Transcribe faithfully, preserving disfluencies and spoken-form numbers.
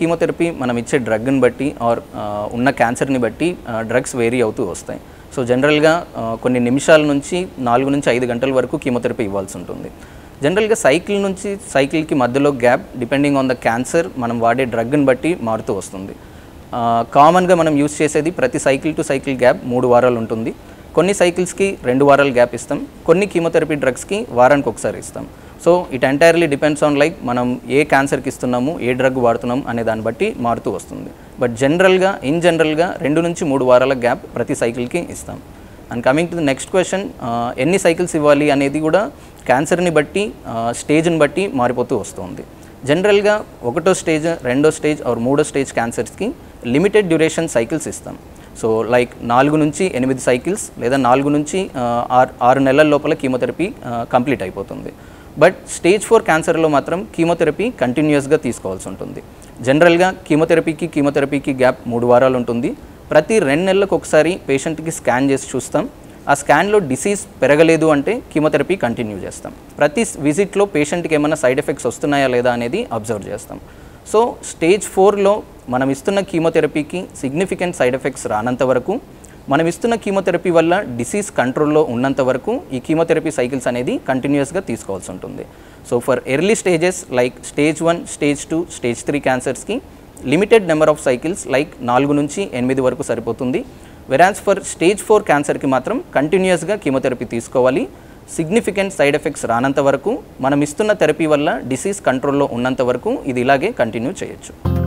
Chemotherapy మనం ఇచ్చే డ్రగ్ని బట్టి ఆర్ ఉన్న క్యాన్సర్ని బట్టి డ్రగ్స్ వేరీ అవుతూ వస్తాయి. సో జనరల్గా కొన్ని నిమిషాల నుంచి నాలుగు నుంచి ఐదు గంటల వరకు కీమోథెరపీ ఇవ్వాల్సి ఉంటుంది. జనరల్గా సైకిల్ నుంచి సైకిల్కి మధ్యలో gap depending on the cancer మనం వాడే డ్రగ్ని బట్టి మారుతూ వస్తుంది. కామన్గా మనం యూజ్ చేసేది ప్రతి సైకిల్ టు సైకిల్ గ్యాప్ మూడు వారాలు ఉంటుంది. కొన్ని సైకిల్స్కి రెండు వారాలు గ్యాప్ ఇస్తాం, కొన్ని కీమోథెరపీ డ్రగ్స్కి వారానికి ఒకసారి ఇస్తాం. So it entirely depends on like మనం ఏ క్యాన్సర్కి ఇస్తున్నాము, ఏ డ్రగ్ వాడుతున్నాం అనే దాన్ని బట్టి మారుతూ వస్తుంది. బట్ జనరల్గా ఇన్ జనరల్గా రెండు నుంచి మూడు వారాల గ్యాప్ ప్రతి సైకిల్కి ఇస్తాం. And coming to the next question, ఎన్ని సైకిల్స్ ఇవ్వాలి అనేది కూడా క్యాన్సర్ని బట్టి స్టేజ్ని బట్టి మారిపోతూ వస్తుంది. జనరల్గా ఒకటో స్టేజ్, రెండో స్టేజ్ ఆర్ మూడో స్టేజ్ క్యాన్సర్స్కి లిమిటెడ్ డ్యూరేషన్ సైకిల్స్ ఇస్తాం. సో లైక్ నాలుగు నుంచి ఎనిమిది సైకిల్స్ లేదా నాలుగు నుంచి ఆరు ఆరు నెలల లోపల కీమోథెరపీ కంప్లీట్ అయిపోతుంది. బట్ స్టేజ్ ఫోర్ క్యాన్సర్లో మాత్రం కీమోథెరపీ కంటిన్యూస్గా తీసుకోవాల్సి ఉంటుంది. జనరల్గా కీమోథెరపీకి కీమోథెరపీకి గ్యాప్ మూడు వారాలు ఉంటుంది. ప్రతి రెండు నెలలకు ఒకసారి పేషెంట్కి స్కాన్ చేసి చూస్తాం. ఆ స్కాన్లో డిసీజ్ పెరగలేదు అంటే కీమోథెరపీ కంటిన్యూ చేస్తాం. ప్రతి విజిట్లో పేషెంట్కి ఏమైనా సైడ్ ఎఫెక్ట్స్ వస్తున్నాయా లేదా అనేది అబ్జర్వ్ చేస్తాం. సో స్టేజ్ ఫోర్లో మనం ఇస్తున్న కీమోథెరపీకి సిగ్నిఫికెంట్ సైడ్ ఎఫెక్ట్స్ రానంత వరకు, మనం ఇస్తున్న కీమోథెరపీ వల్ల డిసీజ్ కంట్రోల్లో ఉన్నంత వరకు ఈ కీమోథెరపీ సైకిల్స్ అనేది కంటిన్యూస్గా తీసుకోవాల్సి ఉంటుంది. So for early stages like stage one, stage two, stage three క్యాన్సర్స్కి limited number of cycles like నాలుగు నుంచి ఎనిమిది వరకు సరిపోతుంది. వెరాజ్ ఫర్ స్టేజ్ ఫోర్ క్యాన్సర్కి మాత్రం కంటిన్యూస్గా కీమోథెరపీ తీసుకోవాలి. సిగ్నిఫికెంట్ సైడ్ ఎఫెక్ట్స్ రానంత వరకు, మనం ఇస్తున్న థెరపీ వల్ల డిసీజ్ కంట్రోల్లో ఉన్నంత వరకు ఇది ఇలాగే కంటిన్యూ చేయొచ్చు.